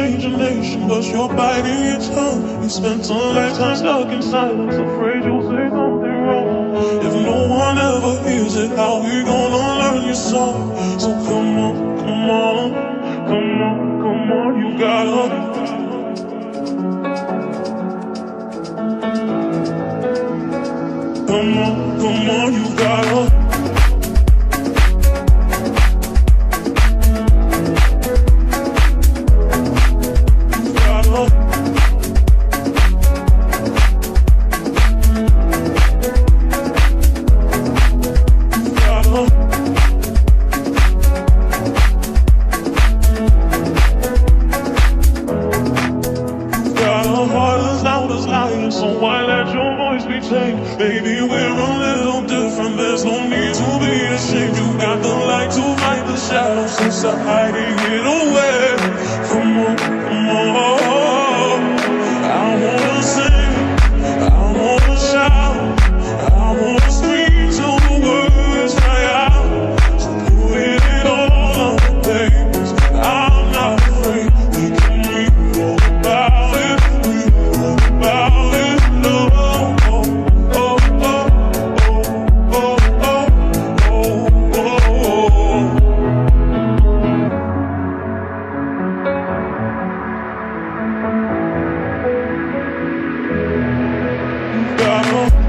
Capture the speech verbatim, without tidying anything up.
change your nation, but you're biting your tongue. You spent a lifetime stuck in silence, afraid you'll say something wrong. If no one ever hears it, how we gonna learn your song? So come on, come on, come on, come on, you gotta. Come on, come on, you gotta. So why let your voice be tamed? Baby, we're a little different. There's no need to be ashamed. You got the light to fight the shadows, since I'm hiding it away. Come on, come on. I wanna sing, I wanna shout, I wanna scream till the words cry out. So put it all on the page. I'm not afraid. We can read all about it. Read all about it. Got